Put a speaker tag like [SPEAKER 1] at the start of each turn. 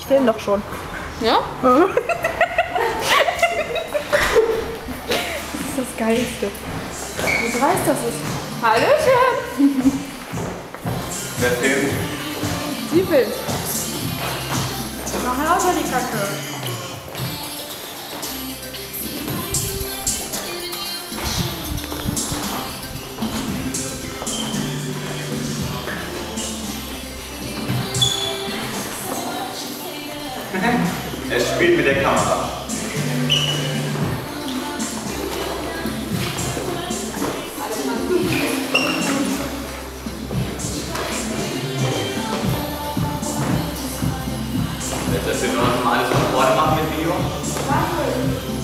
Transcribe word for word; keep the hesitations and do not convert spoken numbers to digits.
[SPEAKER 1] fehlen doch schon.
[SPEAKER 2] Ja?
[SPEAKER 1] Das ist das Geilste. Wie dreist das ist.
[SPEAKER 2] Hallöchen!
[SPEAKER 3] Wer filmt?
[SPEAKER 2] Sie filmt.
[SPEAKER 1] Mach lauter die Kacke.
[SPEAKER 3] Er spielt mit der Kamera. Willst du das hier nur noch mal alles von vorne machen mit Video?